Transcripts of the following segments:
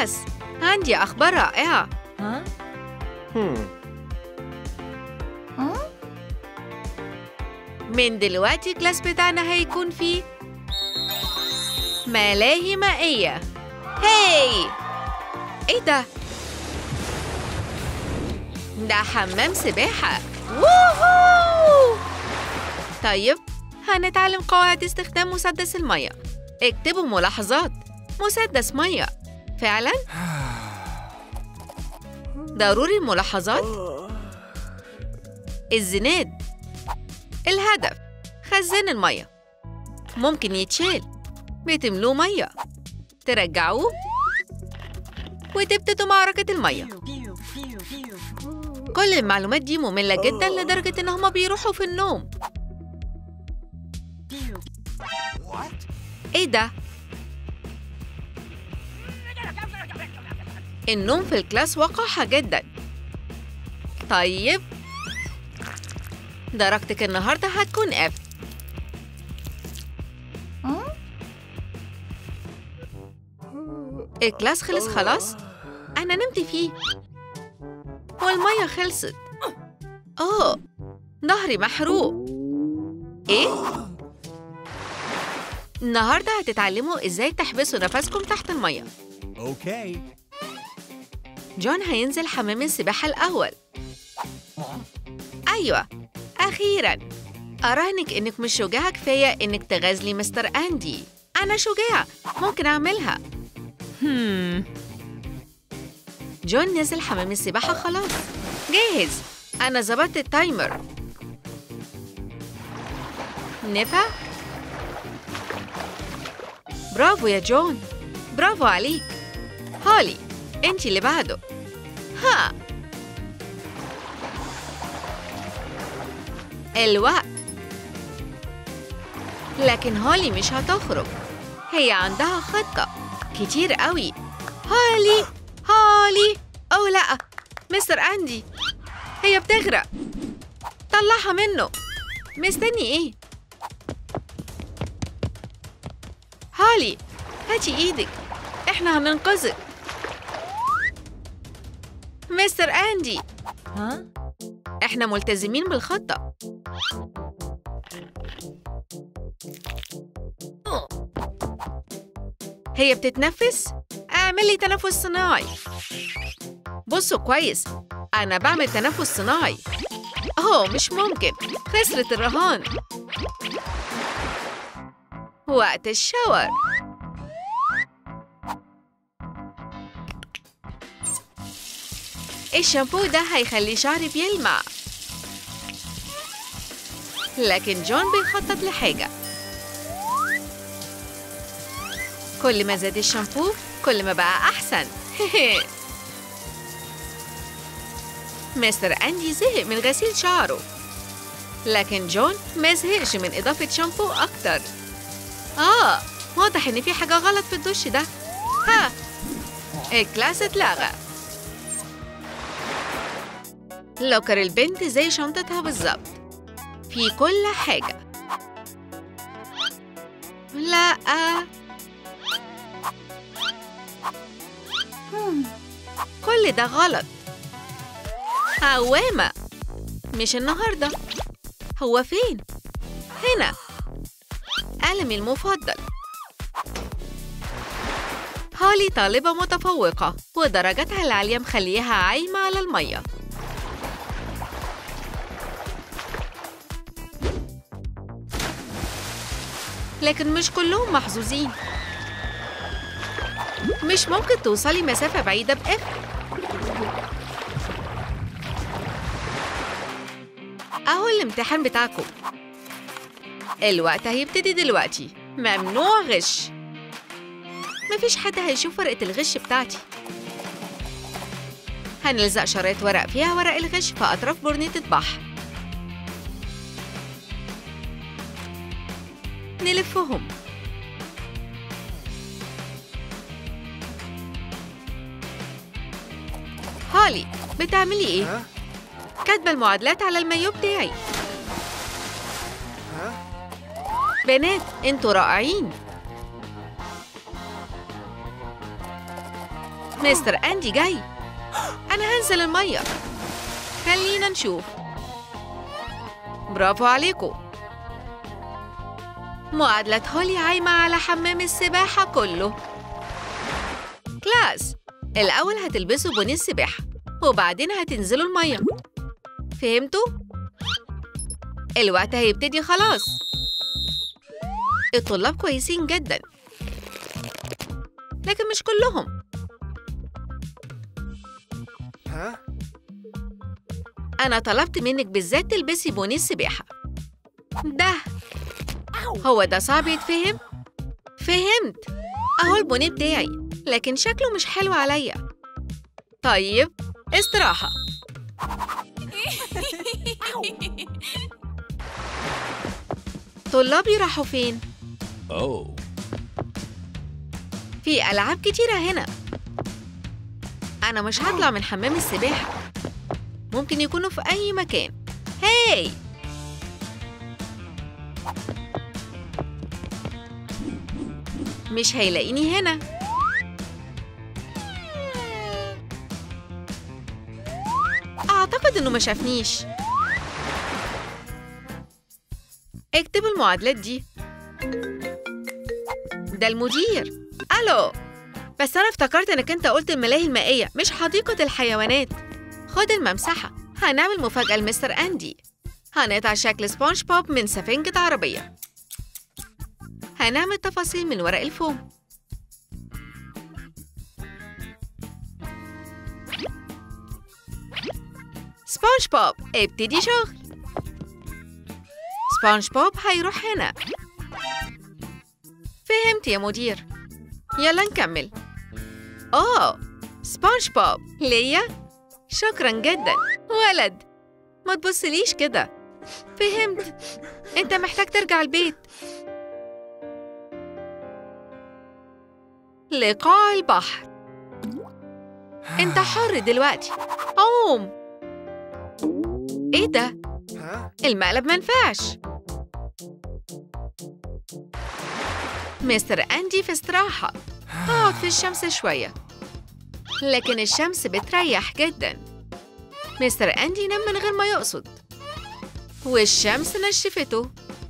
كلاس، عندي أخبار رائعة. من دلوقتي الكلاس بتاعنا هيكون فيه ملاهي مائية. هاي! إيه ده؟ ده حمام سباحة. ووهو! طيب، هنتعلم قواعد استخدام مسدس المية. اكتبوا ملاحظات. مسدس مية. فعلاً؟ ضروري الملاحظات. الزناد. الهدف. خزان المية. ممكن يتشال. بتملوه مية. ترجعوه. وتبتدوا معركة المية. كل المعلومات دي مملة جداً لدرجة إن هما بيروحوا في النوم. إيه ده؟ النوم في الكلاس وقاحة جداً. طيب، درجتك النهاردة هتكون F. الكلاس خلص خلاص؟ أنا نمت فيه والمية خلصت. أوه، ظهري محروق. إيه؟ النهاردة هتتعلموا إزاي تحبسوا نفسكم تحت المية. أوكي. جون هينزل حمام السباحة الأول. أيوة، أخيراً. أراهنك إنك مش شجاعة كفاية إنك تغازلي مستر أندي. أنا شجاعة، ممكن أعملها. جون نزل حمام السباحة خلاص. جاهز. أنا ظبطت التايمر. نفع؟ برافو يا جون. برافو عليك. هولي، أنتي اللي بعده. ها. الوقت. لكن هولي مش هتخرج. هي عندها خطة كتير قوي. هولي، هولي. أوه لأ، مستر أندي، هي بتغرق. طلعها منه. مستني إيه؟ هولي، هاتي إيدك، إحنا هننقذك. مستر أندي، إحنا ملتزمين بالخطة. هي بتتنفس؟ اعملي تنفس صناعي. بصوا كويس، أنا بعمل تنفس صناعي. أوه، مش ممكن، خسرت الرهان. وقت الشاور. الشامبو ده هيخلي شعري بيلمع. لكن جون بيخطط لحاجة. كل ما زاد الشامبو كل ما بقى أحسن. مستر أندي زهق من غسيل شعره، لكن جون ما زهقش من إضافة شامبو أكتر. واضح إن في حاجة غلط في الدش ده. ها، الكلاس اتلغى. لوكر البنت زي شنطتها بالظبط، في كل حاجة. لا، كل ده غلط. عوامة، مش النهاردة. هو فين؟ هنا. قلمي المفضل. هولي طالبة متفوقة ودرجتها العالية مخليها عايمة على المية. لكن مش كلهم محظوظين. مش ممكن توصلي مسافة بعيدة بإف. أهو الامتحان بتاعكم. الوقت هيبتدي دلوقتي. ممنوع غش. مفيش حد هيشوف ورقة الغش بتاعتي. هنلزق شرايط ورق فيها ورق الغش في أطراف برنيطة بحر. نلفهم. هولي، بتعملي إيه؟ كاتبة المعادلات على المايو بتاعي. بنات، انتوا رائعين. مستر أندي جاي. أنا هنزل المية. خلينا نشوف. برافو عليكم. معادلة هولي عايمة على حمام السباحة كله. كلاس، الأول هتلبسوا بني السباحة وبعدين هتنزلوا المية. فهمتوا؟ الوقت هيبتدي خلاص. الطلاب كويسين جدا لكن مش كلهم. أنا طلبت منك بالذات تلبسي بوني السباحة. ده هو ده صعب يتفهم؟ فهمت. أهو البوني بتاعي لكن شكله مش حلو عليا. طيب استراحة. طلابي راحوا فين؟ في ألعاب كتيرة هنا. أنا مش هطلع من حمام السباحة. ممكن يكونوا في أي مكان. هاي! مش هيلاقيني هنا. أعتقد إنه ما شافنيش. اكتبوا المعادلات دي. ده المدير. ألو، بس أنا افتكرت إنك أنت قلت الملاهي المائية مش حديقة الحيوانات. خد الممسحة. هنعمل مفاجأة لمستر أندي. هنقطع شكل سبونج بوب من سفنجة عربية. هنعمل تفاصيل من ورق الفوم. سبونج بوب ابتدي شغل. سبونج بوب هيروح هنا. فهمت يا مدير. يلا نكمل. أوه، سبونج بوب ليا؟ شكراً جداً. ولد، ما تبصليش كده. فهمت. أنت محتاج ترجع البيت. لقاع البحر. أنت حر دلوقتي. عوم. إيه ده؟ المقلب منفعش. مستر أندي في استراحة. اقعد في الشمس شوية. لكن الشمس بتريح جداً. مستر أندي نام من غير ما يقصد والشمس نشفته.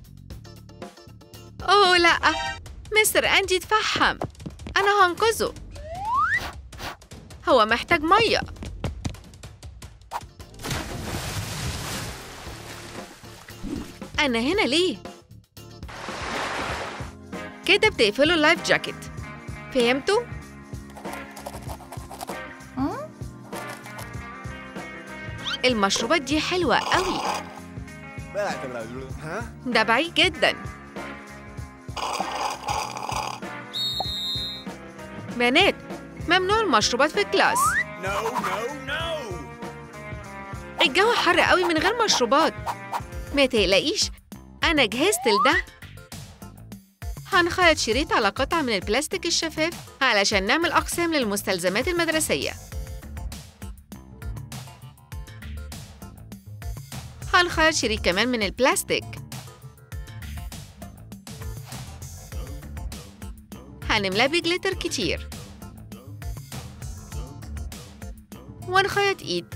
أوه لأ، مستر أندي اتفحم. أنا هنقذه. هو محتاج مية. أنا هنا ليه؟ كده بتقفلوا اللايف جاكيت. فهمتوا؟ المشروبات دي حلوة قوي. ده بعيد جدا. بنات، ممنوع المشروبات في الكلاس. الجو حر قوي من غير مشروبات. ما تقلقيش، أنا جهزت لده. هنخيط شريط على قطعة من البلاستيك الشفاف علشان نعمل أقسام للمستلزمات المدرسية. هنخيط شريط كمان من البلاستيك. هنملاه بجليتر كتير. ونخيط إيد.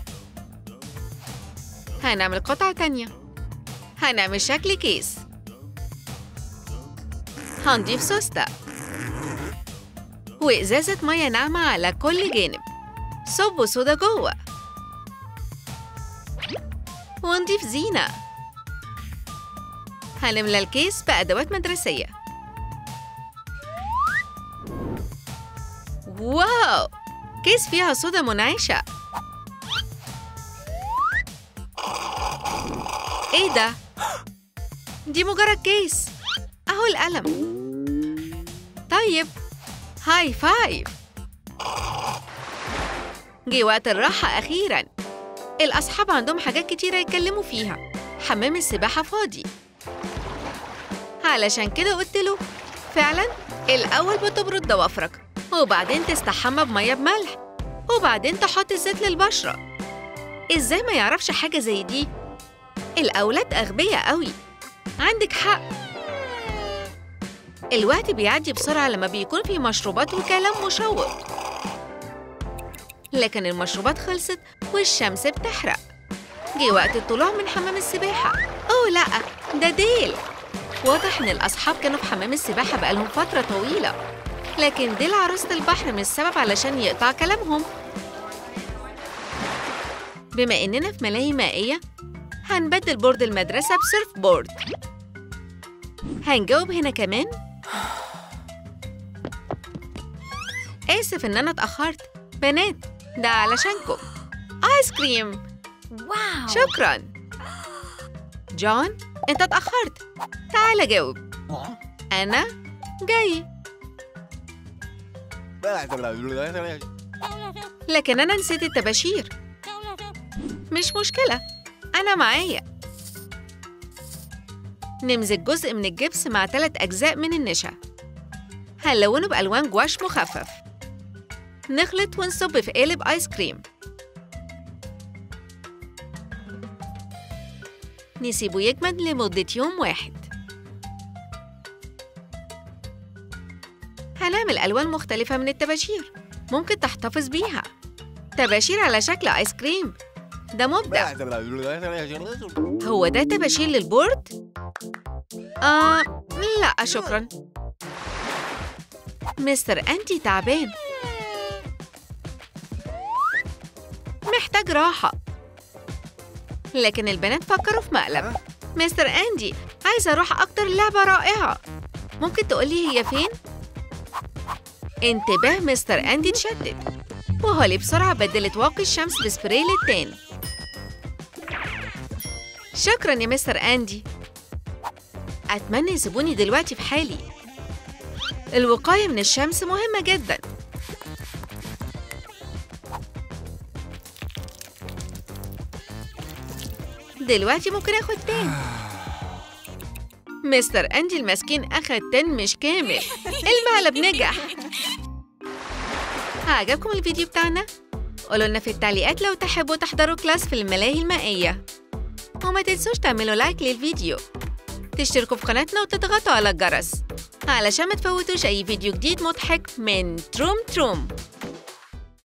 هنعمل قطعة تانية. هنعمل شكل كيس. هنضيف سوستة وإزازة مية ناعمة على كل جانب. صبوا صودا جوه ونضيف زينة. هنملى الكيس بأدوات مدرسية. واو، كيس فيها صودا منعشة. ايه ده؟ دي مجرد كيس. اهو القلم. طيب، هاي فايف. جه وقت الراحة أخيراً. الأصحاب عندهم حاجات كتيرة يتكلموا فيها. حمام السباحة فاضي. علشان كده قلت له فعلاً الأول بتبرد ضوافرك وبعدين تستحمى بمية بملح وبعدين تحط زيت للبشرة. إزاي ما يعرفش حاجة زي دي؟ الأولاد أغبياء قوي. عندك حق. الوقت بيعدي بسرعة لما بيكون في مشروبات وكلام مشوق. لكن المشروبات خلصت والشمس بتحرق. جه وقت الطلوع من حمام السباحة. أوه لأ، ده ديل. واضح إن الأصحاب كانوا في حمام السباحة بقالهم فترة طويلة، لكن ديل عروسة البحر مش سبب علشان يقطع كلامهم. بما إننا في ملاهي مائية، هنبدل بورد المدرسة بسيرف بورد. هنجاوب هنا كمان. آسف إن أنا اتأخرت. بنات، ده علشانكم. آيس كريم. واو. شكراً. جون، أنت اتأخرت. تعال جاوب. أنا جاي. لكن أنا نسيت الطباشير. مش مشكلة، أنا معايا. نمزج جزء من الجبس مع 3 أجزاء من النشا. هنلونه بألوان جواش مخفف. نخلط ونصب في قالب آيس كريم. نسيبه يجمد لمدة يوم واحد. هنعمل ألوان مختلفة من الطباشير ممكن تحتفظ بيها. طباشير على شكل آيس كريم، ده مبدع. هو ده طباشير للبورد؟ لا شكراً. مستر أندي تعبان، محتاج راحة. لكن البنات فكروا في مقلب. مستر أندي، عايزة أروح أكتر، لعبة رائعة. ممكن تقولي هي فين؟ انتباه مستر أندي اتشتت، وهولي بسرعة بدلت واقي الشمس بسبراي للتاني. شكراً يا مستر أندي. أتمنى يسيبوني دلوقتي في حالي. الوقاية من الشمس مهمة جداً. دلوقتي ممكن اخد تان. مستر أندي المسكين أخد تان مش كامل. المقلب نجح. عجبكم الفيديو بتاعنا؟ قولوا لنا في التعليقات لو تحبوا تحضروا كلاس في الملاهي المائية، وما تنسوش تعملوا لايك للفيديو، تشتركوا في قناتنا وتضغطوا على الجرس علشان ما تفوتوش أي فيديو جديد مضحك من تروم تروم.